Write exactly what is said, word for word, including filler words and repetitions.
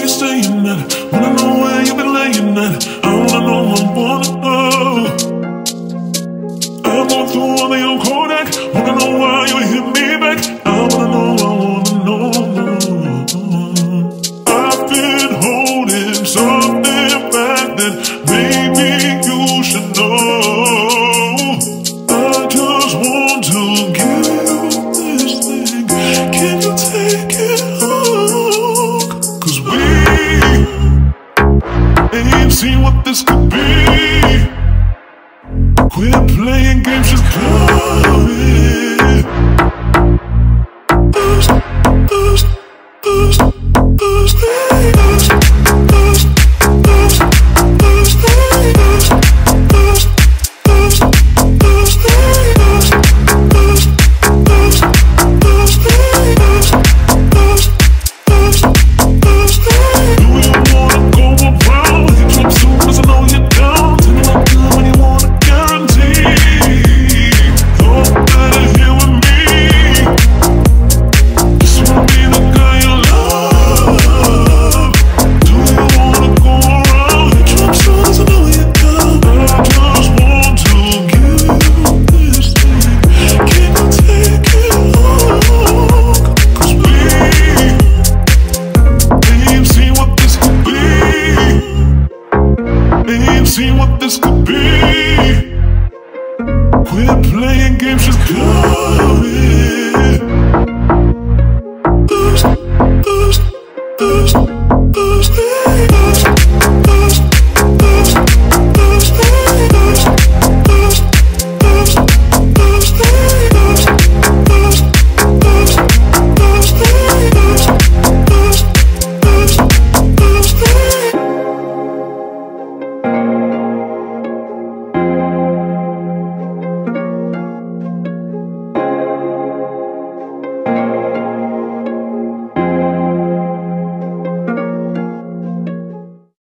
you staying at. Wanna know where you been laying at. I wanna know, I wanna know. I'm going through all the old Kodak. Wanna know why you hit me back. I wanna know, I wanna know. I've been holding something back that maybe you should know. I just want to give you this thing. Can you take it home? Cause we ain't seen what this could be. Quit playing games, just come in. Us, us, us, us, hey, us, us, us, us, hey, us, us, us, us, hey, us, us, us, us, hey, us, us, us, us, hey. Do you wanna go around? Hit you up soon as I know you're down. Tell me what time when you wanna guarantee. You're better here with me. Just wanna be the guy you love. Do you wanna go around? Hit you up soon as I know you're down. I just want to give you this thing. Can you take it home? Cause we ain't seen what this could be. Ain't seen what this could be. Quit playing games, just come in. Us, us, us, us,